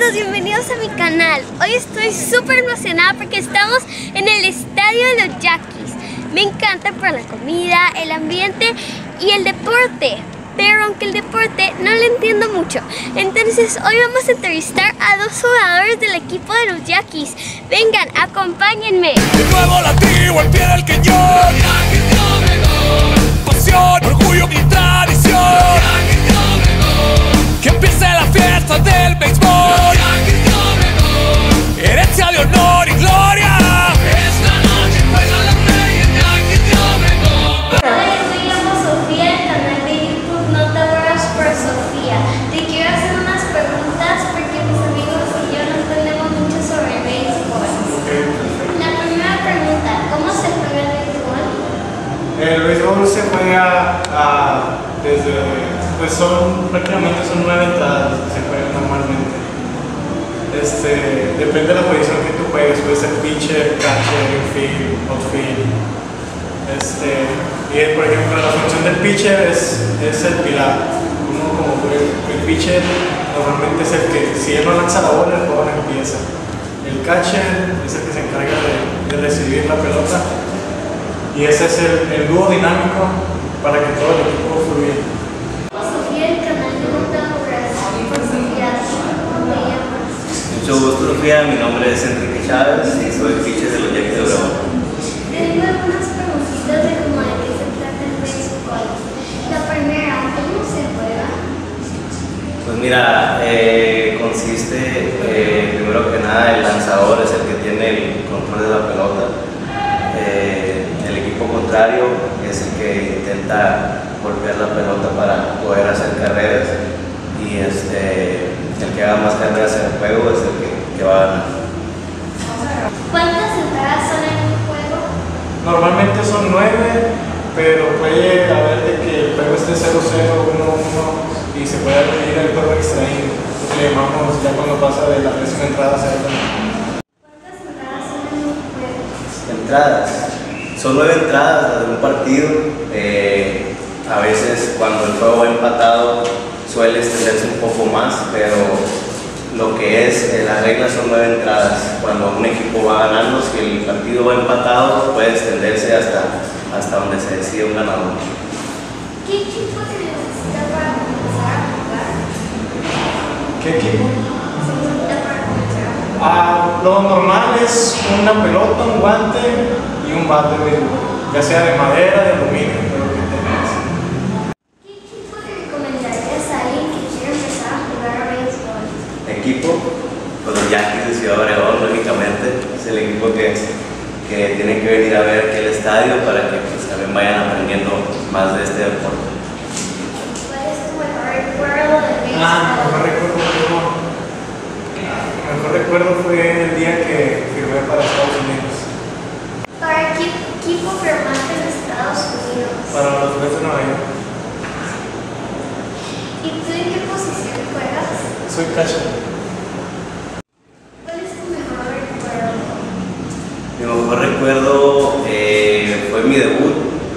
todos, bienvenidos a mi canal. Hoy estoy súper emocionada porque estamos en el estadio de los Yaquis. Me encanta por la comida, el ambiente y el deporte. Pero aunque el deporte no lo entiendo mucho, entonces hoy vamos a entrevistar a dos jugadores del equipo de los Yaquis. Vengan, acompáñenme. De nuevo la tribu al pie del cañón. Pasión, orgullo y tradición. Que empiece la fiesta del béisbol. Herencia de honor y gloria. Esta noche juegan los reyes de aquí de Obregón. Hola, me llamo Sofía, el canal de YouTube No Te Muevas por Sofía. Te quiero hacer unas preguntas porque mis amigos y yo no entendemos mucho sobre el béisbol. La primera pregunta, ¿cómo se juega el béisbol? El béisbol se juega pues prácticamente son 9 entradas que se juegan normalmente. Depende de la posición que tú juegues, puede ser pitcher, catcher, infield, outfield. Y por ejemplo la función del pitcher es el pilar. Uno como el pitcher normalmente es el que, si él no lanza la bola, el juego no empieza. El catcher es el que se encarga de recibir la pelota. Y ese es el dúo dinámico para que todo el equipo fluya. Sofía, el canal de No Te Muevas por Sofía. ¿Cómo te llamas? Mucho gusto, Sofía. Mi nombre es Enrique Chávez y soy pitcher de los Yaquis de Obregón. Tengo algunas preguntitas de cómo de qué se trata el béisbol. La primera, ¿cómo se juega? Pues mira, consiste, primero que nada, el lanzador es el que tiene el control de la pelota. El equipo contrario es el que intenta golpear la pelota para poder hacer carreras y el que haga más carreras en el juego es el que va a ganar. ¿Cuántas entradas son en un juego? Normalmente son 9, pero puede haber de que el juego esté 0-0, 1-1 y se pueda repetir el juego extraído. Lo que llamamos ya cuando pasa de la presión entrada a 0. ¿Cuántas entradas son en un juego? Entradas. Son 9 entradas de un partido. A veces cuando el juego va empatado suele extenderse un poco más, pero lo que es las reglas son 9 entradas. Cuando un equipo va ganando, si el partido va empatado, puede extenderse hasta donde se decide un ganador. ¿Qué equipo se necesita para comenzar a jugar? ¿Qué equipo? Se necesita para comenzar a jugar. Lo normal es una pelota, un guante y un bate de béisbol, ya sea de madera, de aluminio, de lo que tengas. ¿Qué equipo le recomendarías a alguien que quiera empezar a jugar a béisbol? Equipo, pues los Yaquis de Ciudad Obregón, lógicamente, es el equipo que tienen que venir a ver aquí el estadio para que pues, también vayan aprendiendo más de este deporte. ¿Cuál es tu mejor recuerdo de béisbol? Mi mejor recuerdo fue el día que firmé para Estados Unidos, ¿Para qué equipo firmaste en Estados Unidos? para los Mets de Nueva York. ¿Y tú en qué posición juegas? Soy catcher. ¿Cuál es tu mejor recuerdo? Mi mejor recuerdo fue mi debut,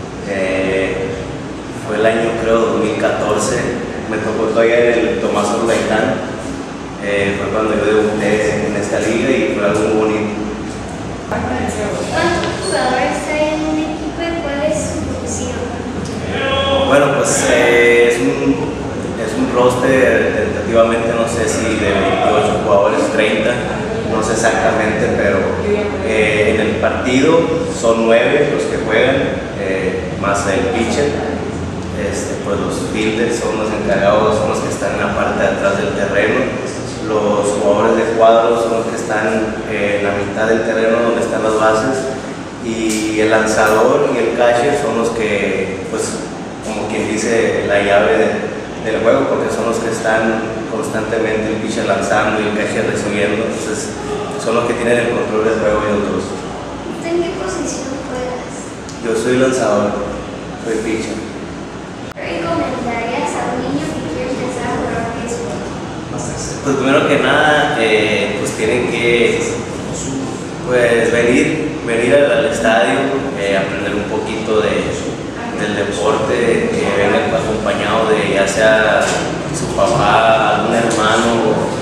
fue el año creo 2014, me tocó todavía en el Tomás Orlaitán, fue cuando yo debuté en esta liga y fue algo muy bonito. ¿Cuántos jugadores hay en un equipo y cuál es su función? Bueno, pues es un roster tentativamente, no sé si de 28 jugadores, 30, no sé exactamente, pero en el partido son 9 los que juegan, más el pitcher. Pues los fielders son los encargados, son los que están en la parte de atrás del terreno. Los jugadores de cuadro son los que están en la mitad del terreno donde están las bases. Y el lanzador y el catcher son los que, pues, como quien dice, la llave del juego, porque son los que están constantemente el pitcher lanzando y el catcher recibiendo. Entonces, son los que tienen el control del juego y otros. ¿Tú en qué posición juegas? Yo soy lanzador, soy pitcher. ¿Qué recomendarías a un niño que quiere empezar a jugar béisbol? Pues primero que nada, pues tienen que pues, venir al estadio, aprender un poquito del deporte, que vengan acompañado de ya sea su papá, algún hermano o un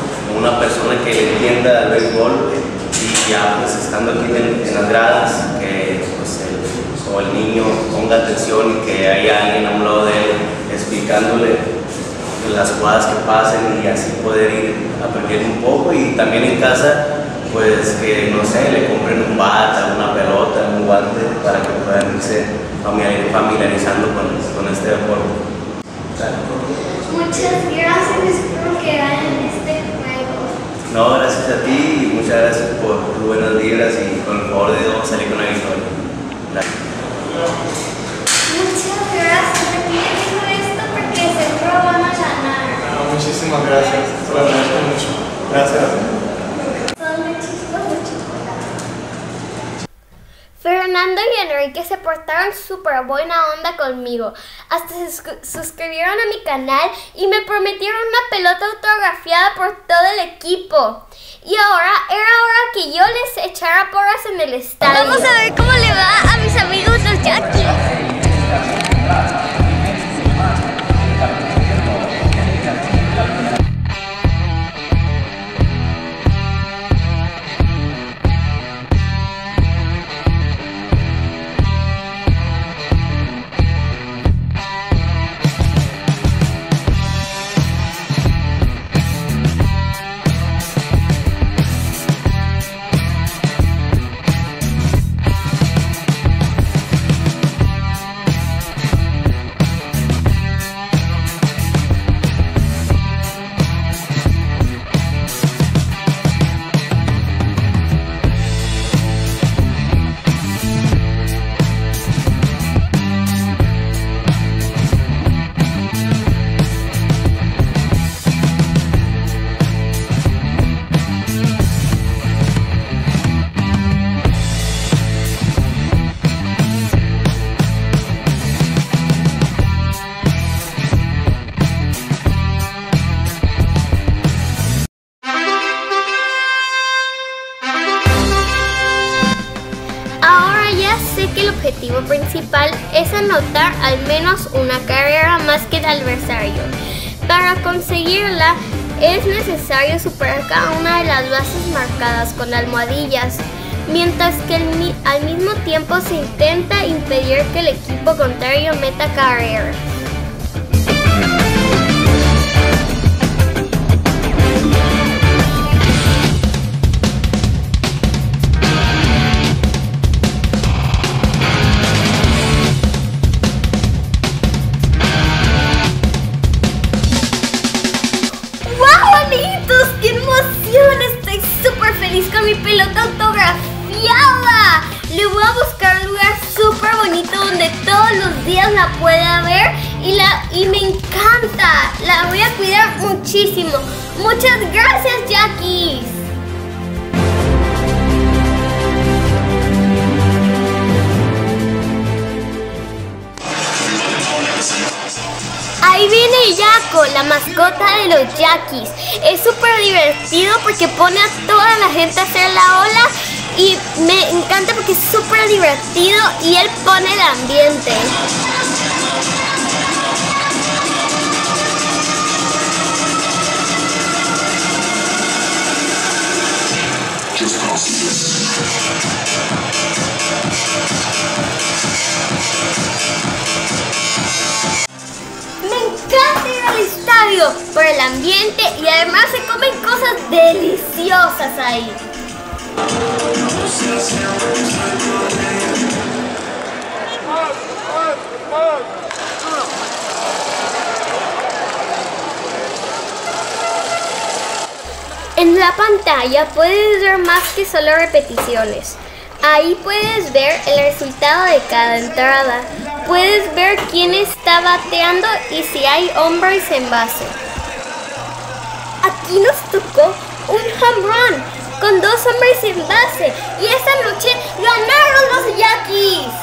una persona que le entienda al béisbol y ya pues estando aquí en las gradas, que pues el niño ponga atención y que haya alguien a un lado de él explicándole las jugadas que pasen y así poder ir aprendiendo un poco. Y también en casa pues que no sé, le compren un bat, una pelota, un guante para que puedan irse familiarizando con este deporte. Muchas gracias, espero que ganen este juego. No, gracias a ti y muchas gracias por tus buenas vibras y con el favor de Dios vamos a salir con una victoria. Gracias. Muchas gracias, aquí me dijo esto porque seguro van a ganar. Muchísimas gracias, te lo agradezco mucho. Gracias. Fernando y Enrique se portaron súper buena onda conmigo. Hasta se suscribieron a mi canal y me prometieron una pelota autografiada por todo el equipo. Y ahora era hora que yo les echara porras en el estadio. Vamos a ver cómo le va a mis amigos los Yankees. El objetivo principal es anotar al menos una carrera más que el adversario. Para conseguirla es necesario superar cada una de las bases marcadas con almohadillas, mientras que al mismo tiempo se intenta impedir que el equipo contrario meta carreras. Con mi pelota autografiada. Le voy a buscar un lugar súper bonito donde todos los días la pueda ver y me encanta. La voy a cuidar muchísimo. Muchas gracias, Yankees. Ahí viene Yaco, la mascota de los Yankees. Es súper divertido porque pone a toda la gente a hacer la ola y me encanta porque es súper divertido y él pone el ambiente. Por el ambiente y además se comen cosas deliciosas ahí. En la pantalla puedes ver más que solo repeticiones. Ahí puedes ver el resultado de cada entrada. Puedes ver quién está bateando y si hay hombres en base. Aquí nos tocó un home run con 2 hombres en base y esta noche ganaron los Yankees.